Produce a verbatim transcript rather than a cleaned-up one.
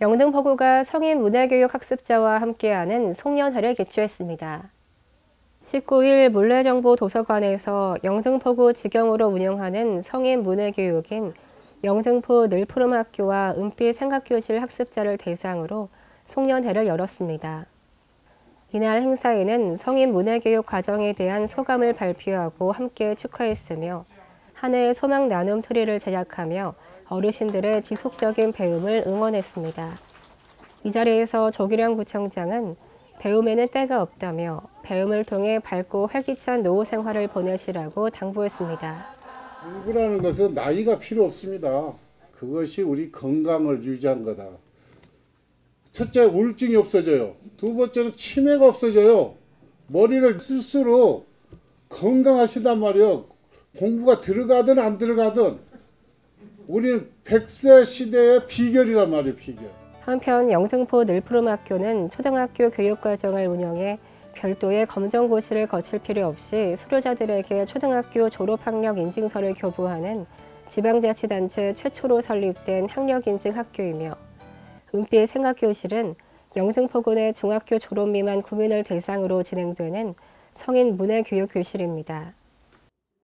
영등포구가 성인 문화교육 학습자와 함께하는 송년회를 개최했습니다. 십구 일 물레정보 도서관에서 영등포구 직영으로 운영하는 성인 문화교육인 영등포 늘푸름학교와 은빛 생각교실 학습자를 대상으로 송년회를 열었습니다. 이날 행사에는 성인 문화교육 과정에 대한 소감을 발표하고 함께 축하했으며 한 해의 소망 나눔 트리를 제작하며 어르신들의 지속적인 배움을 응원했습니다. 이 자리에서 조기령 구청장은 배움에는 때가 없다며 배움을 통해 밝고 활기찬 노후 생활을 보내시라고 당부했습니다. 공부라는 것은 나이가 필요 없습니다. 그것이 우리 건강을 유지하는 거다. 첫째, 우울증이 없어져요. 두 번째는 치매가 없어져요. 머리를 쓸수록 건강하시단 말이에요. 공부가 들어가든 안 들어가든 우리는 백 세 시대의 비결이란 말이에요. 비결. 한편 영등포 늘푸름학교는 초등학교 교육과정을 운영해 별도의 검정고시를 거칠 필요 없이 수료자들에게 초등학교 졸업학력 인증서를 교부하는 지방자치단체 최초로 설립된 학력인증 학교이며 은빛 생각교실은 영등포군의 중학교 졸업 미만 구민을 대상으로 진행되는 성인 문화교육 교실입니다.